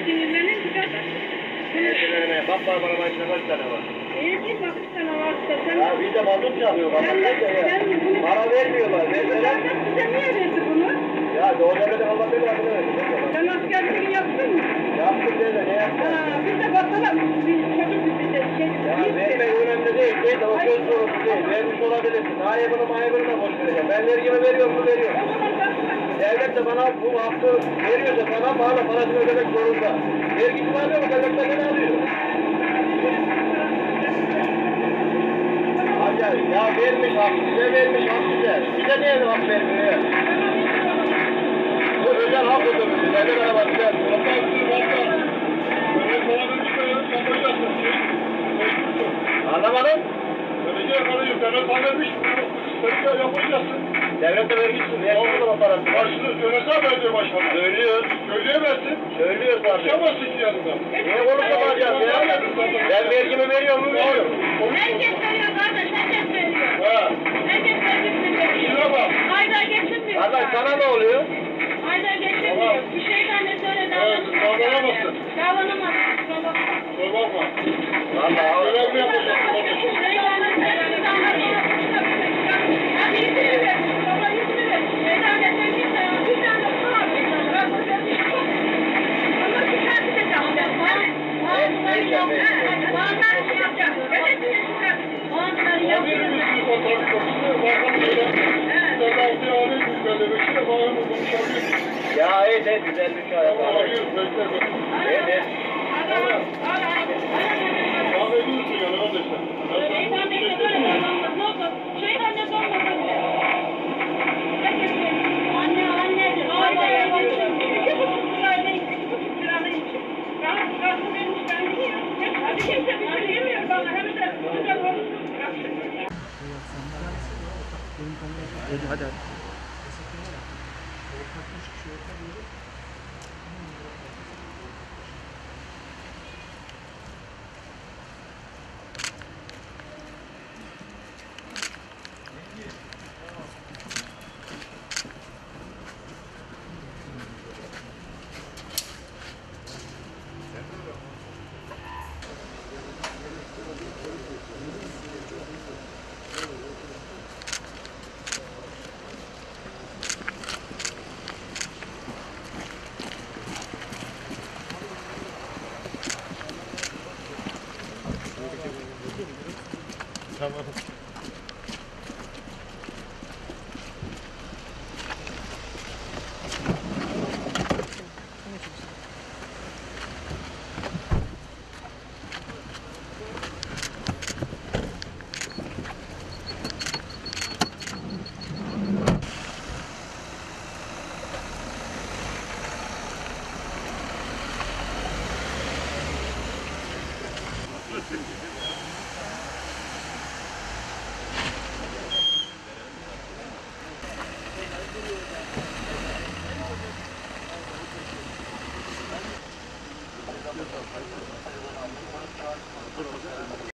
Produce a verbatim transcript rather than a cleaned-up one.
sinirlenir bir kadar. Sinirlenmeye bak bana bana başına kaç tane var. İyi ki bak bir tane var işte. Sen, ya bir de mazot çalıyor bana. Sen, ya. sen bunu... Para vermiyorlar. Verseler... Size niye verdi bunu? Ya doğru devlete Allah beni adını verdi. Sen askerliğini yaptın mı? Yaptım dedi ne yaptın? Haa biz de bakalım. Bir çocuk bir de şey... Ya vermek önemli değil. Değil de o söz sorusu değil. Vermiş olabilirsin. Ayıbını mayıbını da boş vereceğim. Ben vergimi veriyorum mu veriyorum. Devlet de bana bu hakkı veriyorsa sana bana parasını ödemek zorunda. Vergisini alıyor mu? Devletten ne alıyor? Hadi ya vermiş hak size vermiş hak size. Bize niye hak vermiyor ya? Bu özel hak ödemesi. Devlet arabası. Anlamadım. Vereceğe karayım, devlet vermiş, vereceğe yapacaksın. Devlet de vermişsin, niye yapmadın o parası? Başını söylesem bence başına. Söylüyor. Söyleyemezsin. Söylüyor zaten. Konuşamazsın ki yanında. Niye konuşamayacağız ya? Ben vergimi veriyor mu? Veriyorum. Herkes veriyor kardeş, herkes veriyor. Ha. Herkes vergisini İşine veriyor. bak. Ayda geçinmiyor. Kardeş sana ne oluyor? Ayda geçinmiyor. Tamam. Bir şeyden de söyle Evet, davranamazsın. davranamazsın. Davranamazsın. Kusura bakma. Kusura bakma. Vallahi. Görev mi yapacaksın kardeşim? Ya iyi de güzel bir şey yapalım. İyi de. Hadi hadi. Tamam. Thank you.